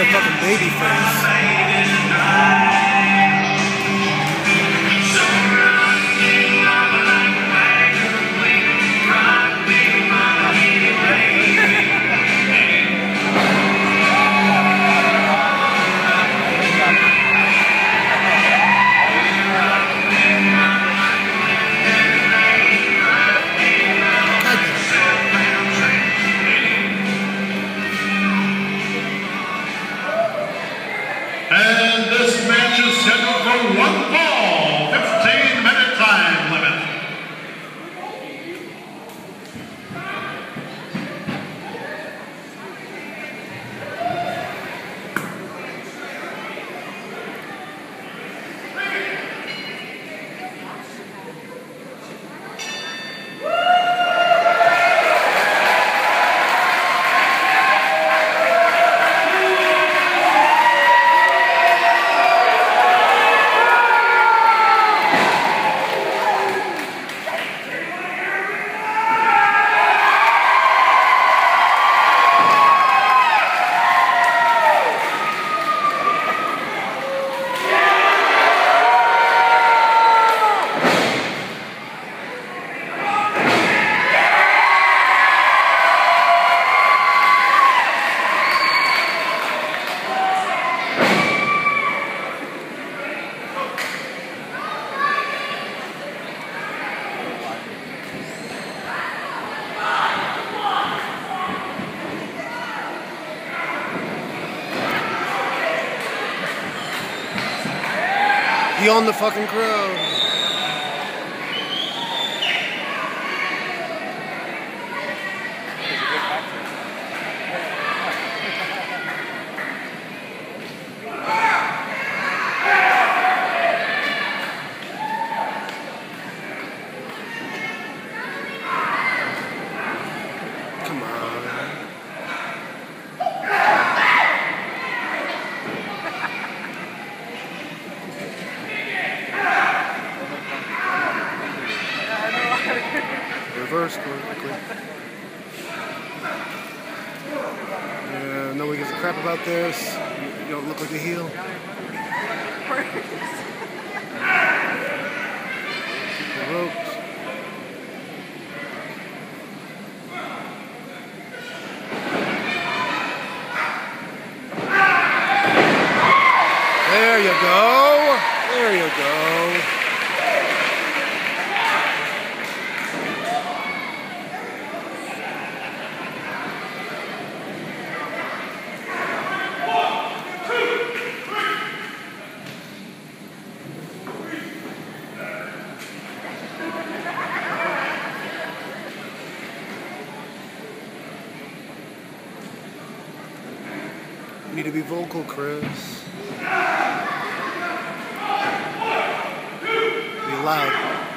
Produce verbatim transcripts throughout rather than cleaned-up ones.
fucking baby face. And this match is scheduled for one fall, fifteen minute time limit. He owned the fucking crowd. Come on. Reverse quickly. Yeah, nobody gives a crap about this. You, you don't look like a heel. The ropes. There you go. There you go. You need to be vocal, Chris. Be loud.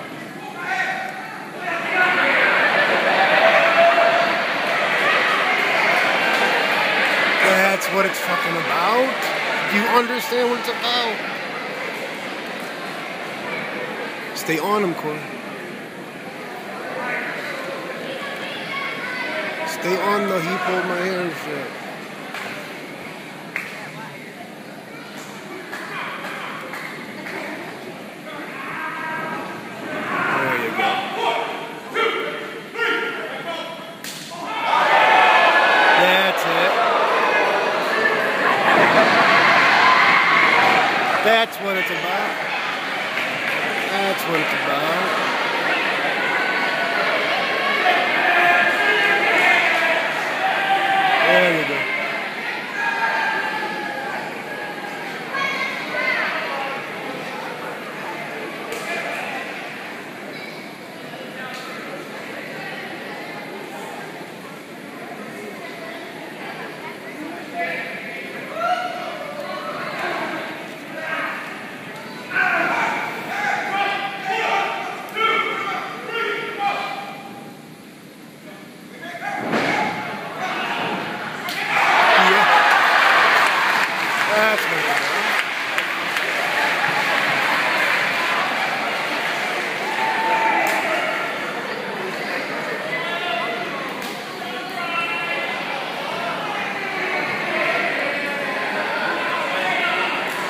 That's what it's fucking about. Do you understand what it's about? Stay on him, Corey. Stay on the he pulled my hair and shit. That's what it's about. That's what it's about. There you go.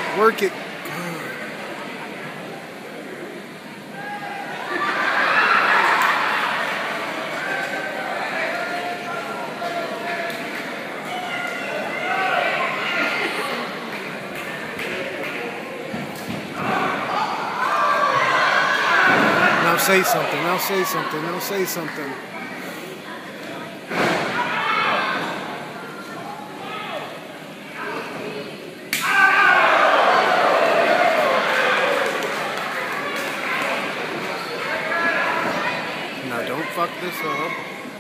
Work it. Now say something. Now say something. Now say something. Now don't fuck this up.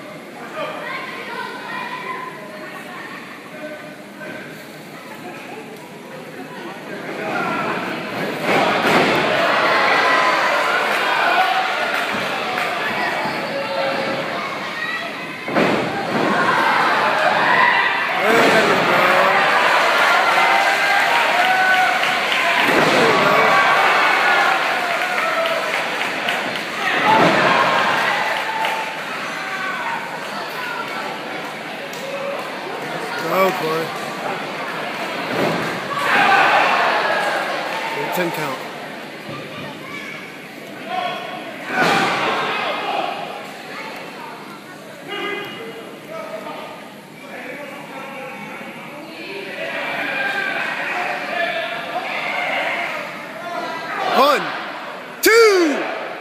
Oh, Corey. ten count. One, two.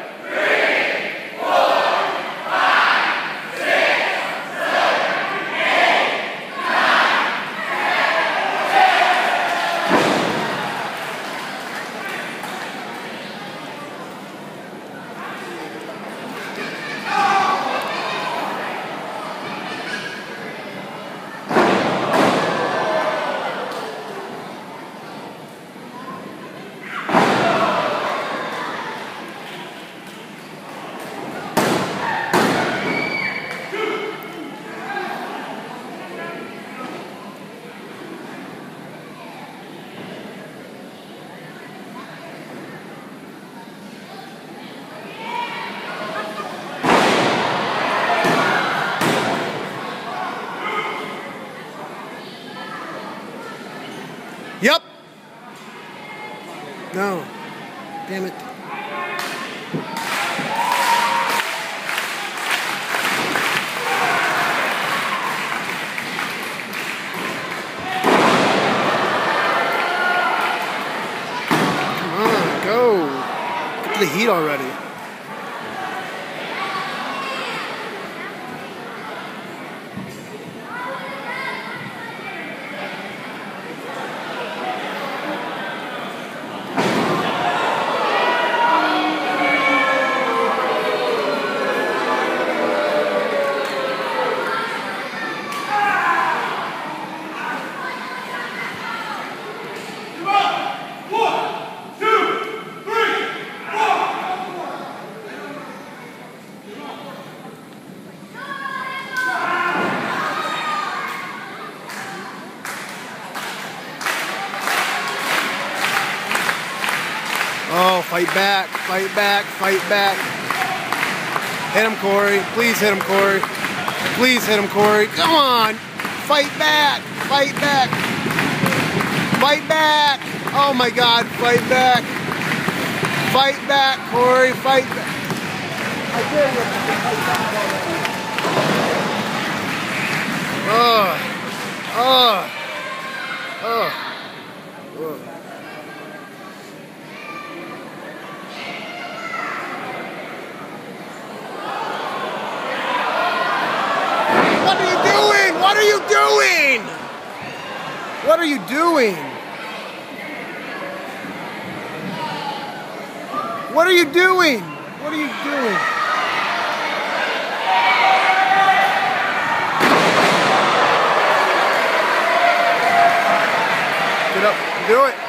Yep. No. Damn it. Come on, go. Get to the heat already. Oh, fight back, fight back, fight back. Hit him, Corey. Please hit him, Corey. Please hit him, Corey. Come on. Fight back, fight back. Fight back. Oh my God, fight back. Fight back, Corey, fight back. I dare you to fight back already. Oh, oh, oh, oh. What are you doing? What are you doing? What are you doing? What are you doing? What are you doing? Get up. Do it.